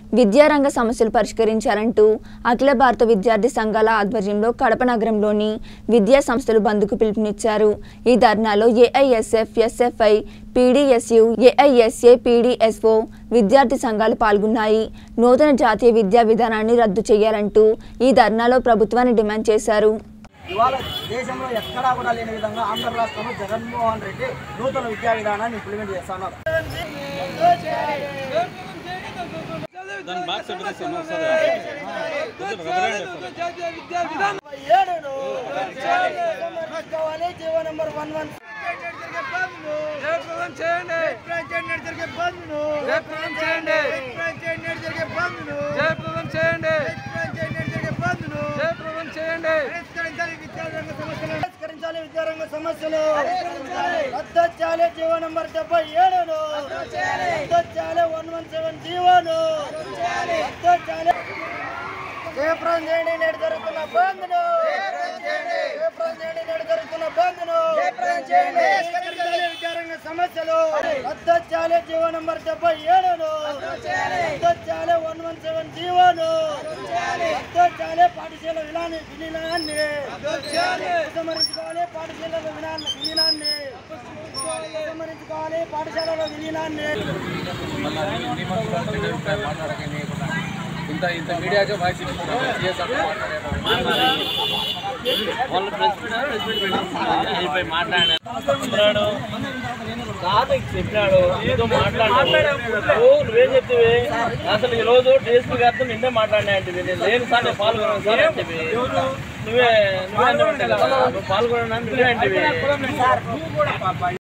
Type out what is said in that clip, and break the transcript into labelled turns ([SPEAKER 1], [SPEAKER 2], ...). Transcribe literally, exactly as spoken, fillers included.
[SPEAKER 1] విద్యారంగ సమస్యలు పరిష్కరించాలంటూ అఖిల భారత విద్యార్థి సంఘాల ఆధ్వర్యంలో కడప నగరంలోని విద్యా సంస్థలు బంద్కు పిలుపునిచ్చారు। ఈ ధర్నాలో AISF, SFI, PDSU, AISA, PDSO విద్యార్థి సంఘాలు పాల్గొన్నాయి। నూతన జాతీయ విద్యా విధానాన్ని రద్దు చేయాలంటూ ఈ ధర్నాలో ప్రభుత్వాన్ని డిమాండ్ చేశారు।
[SPEAKER 2] ఇవాళ దేశంలో ఎక్కడా కూడా లేని విధంగా ఆంధ్ర రాష్ట్రంలో జగన్మోహన్ రెడ్డి నూతన విద్యా విధానాన్ని ఇంప్లిమెంట్ చేస్తున్నారు। విద్యారంగ సమస్యలు రద్దు చేయాలి, జీవో నంబర్ డెబ్బై ఏడును రద్దు చేయాలి, వన్ వన్ సెవెన్ జీవోను రద్దు చేయాలి। జయప్రదం చేయండి నేడు జరుగుతున్న బంద్ను, జయప్రదం చేయండి నేడు జరుగుతున్న బంద్ను, విద్యారంగ సమస్యలు రద్దు చేయాలి, జీవో నంబర్ డెబ్బై ఏడును రద్దు చేయాలి, వన్ వన్ సెవెన్ జీవోను రద్దు చేయాలి, పాఠశాల విధానాన్ని విలీనాన్ని ఉపసంహరించుకోవాలి, పాఠశాల విలీనాన్ని ఉపసంహరించుకోవాలి, పాఠశాలలో విలీనాన్ని
[SPEAKER 3] ఇంత ఇంత మీడియాగా వాయిస్ మాట్లాడాడు చెప్పినాడు ఏదో మాట్లాడాడు నువ్వేం చెప్తివి? అసలు ఈ రోజు డిఎస్పీ గారితో నిన్నే మాట్లాడినా అంటే నేను లేని సార్ నేను పాల్గొన్నాను సార్ అంటే నువ్వే నువ్వే పాల్గొన్నా నువ్వే అంటే